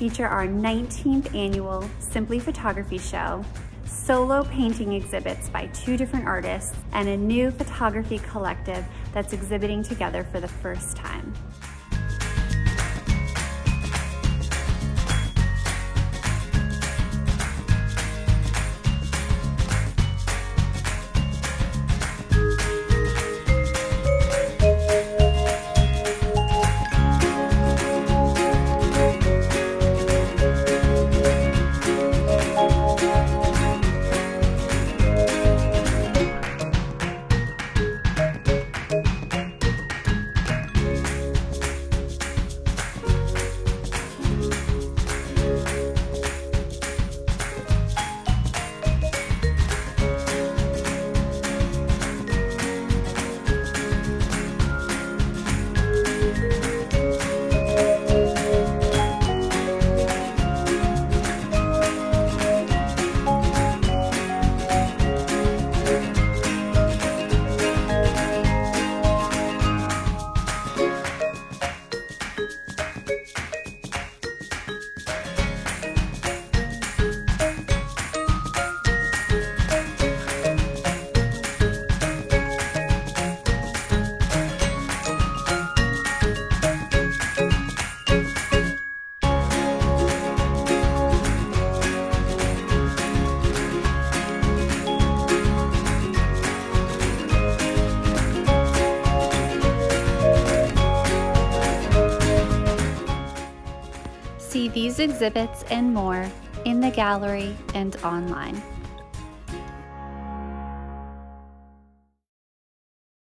feature our 19th annual Simply Photography Show, solo painting exhibits by 2 different artists, and a new photography collective that's exhibiting together for the first time. See these exhibits and more in the gallery and online.